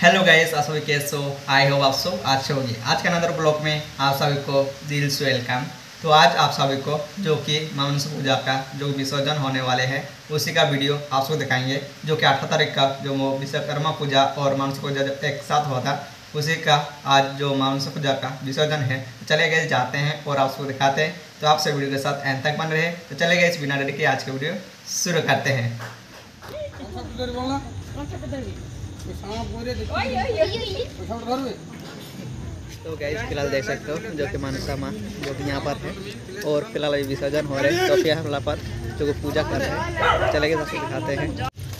Hello guys, आप सभी कैसे हो? आई होप आप सब अच्छे होंगे। आज के अनदर ब्लॉग में आप सभी को दिल से वेलकम। तो आज आप सभी को जो कि मनसा पूजा का जो विसर्जन होने वाले हैं उसी का वीडियो आप सबको दिखाएंगे, जो कि 8 तारीख का जो विश्वकर्मा पूजा और मनसा पूजा जब एक साथ हुआ था उसी का आज जो मनसा पूजा का विसर्जन है। तो चले गए जाते हैं और आप सबको दिखाते हैं। तो आपसे वीडियो के साथ एंड तक बन रहे। तो चले गए इस बिना देरी के आज के वीडियो शुरू करते हैं। तो गाइस फिलहाल देख सकते हो जो कि मनसा माँ जो कि यहाँ पर है और फिलहाल अभी विसर्जन हो रहे हैं। तो फिर हम पर जो पूजा कर रहे हैं चले गए सबसे दिखाते हैं।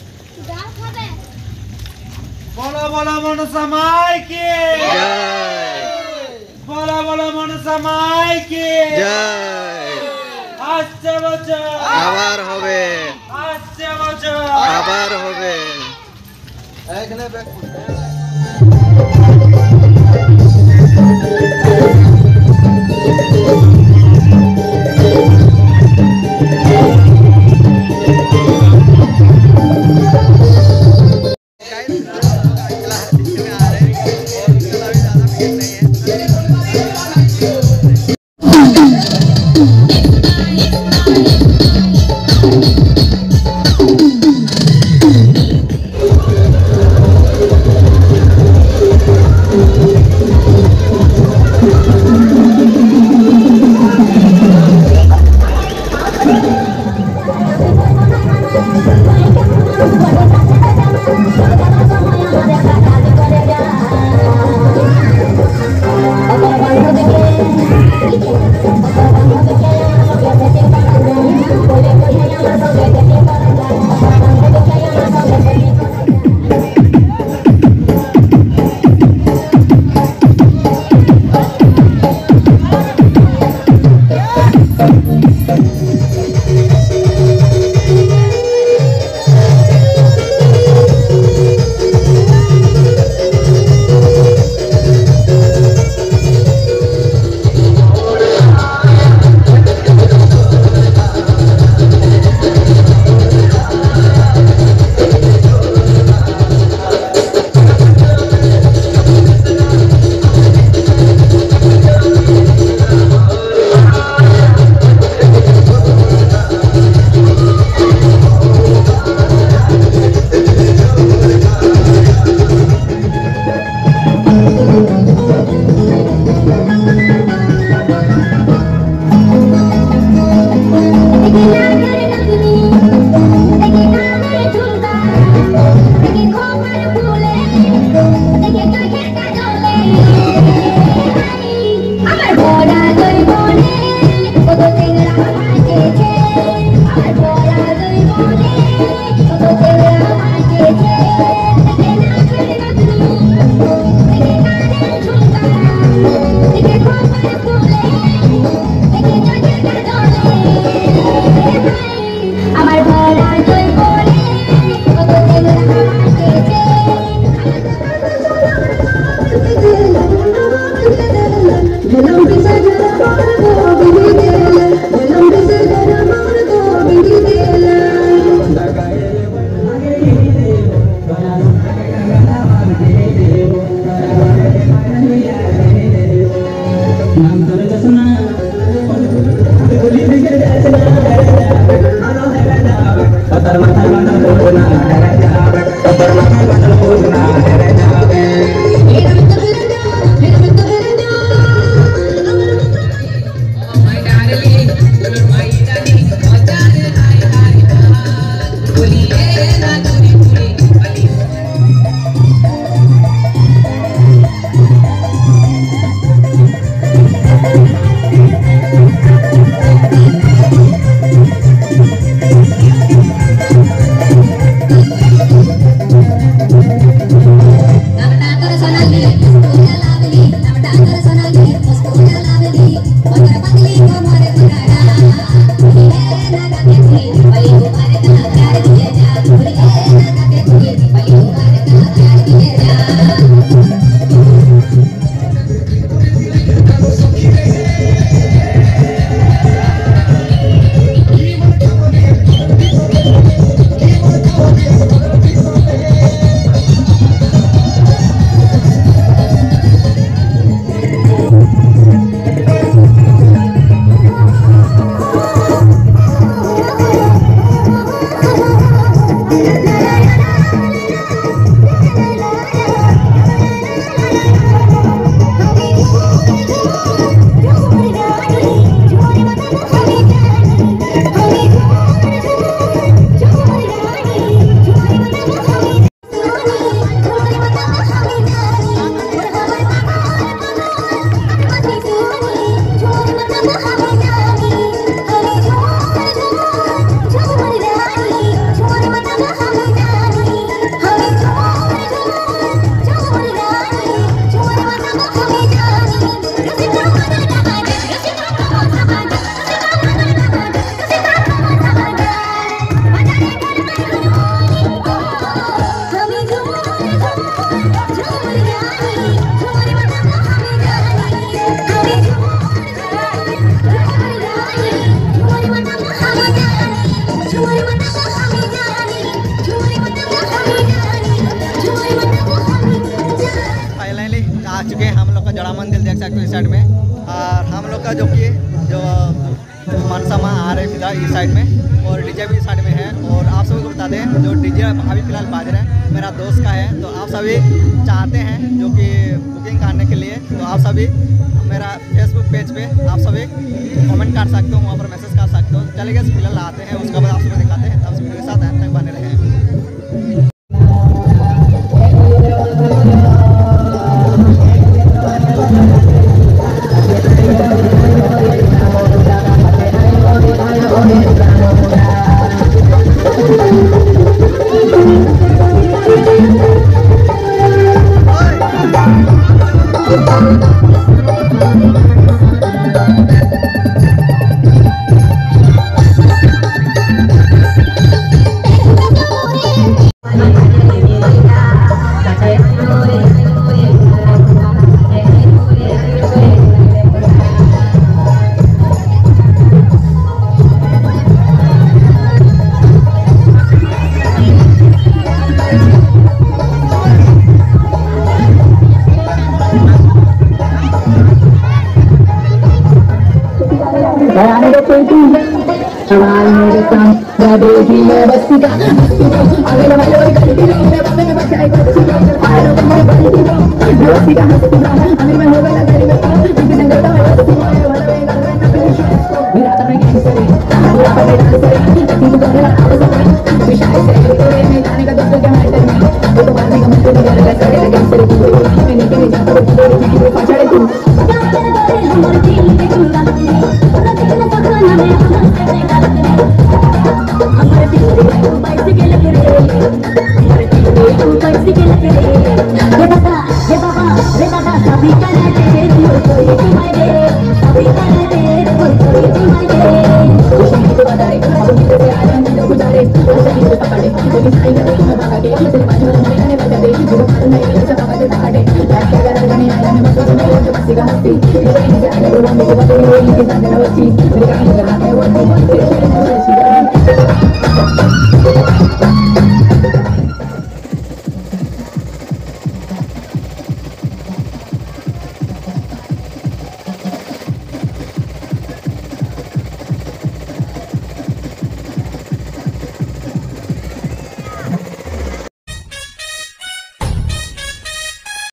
बोलो बोलो मनसा माई की जय, बोलो बोलो मनसा माई की जय। आस्ते बचो आभार होवे, आस्ते बचो आभार होवे। चुके हैं। हम लोग का जड़ा मंदिर देख सकते हो इस साइड में, और हम लोग का जो मनसा माँ आ रहे फिलहाल इस साइड में, और डीजे भी इस साइड में है। और आप सभी को बता दें जो डीजे अभी फिलहाल बाज रहा है मेरा दोस्त का है, तो आप सभी चाहते हैं जो कि बुकिंग करने के लिए, तो आप सभी मेरा फेसबुक पेज पे आप सभी कमेंट कर सकते हो, वहाँ पर मैसेज कर सकते हो। चलिए फिलहाल आते हैं, उसके बाद आप सभी दिखाते हैं, तब सभी के साथ अंत तक बने रहे। सवाल मेरे सामने देखी मैं बस्ती का अगले वाले गलती नहीं बाबे ने बचाई बच्ची आलो मेरे बस्ती का बस्ती का अभी मैं हो गया तेरे में किसी जंगल का है बस्ती में वाला में गल में ना फिनिश मेरा तो मैं कैसे पूरा पर डांस करें तीन तो मेरा आवाज है विशाल से तेरे में गाने का दोस्तों के हाथ में वो तो बात नहीं कम से कम कर सके लेकिन तेरे को मैं निकल जाता हूं तेरे में पछाड़े तू हमारे दिल में चुरा Terima kasih.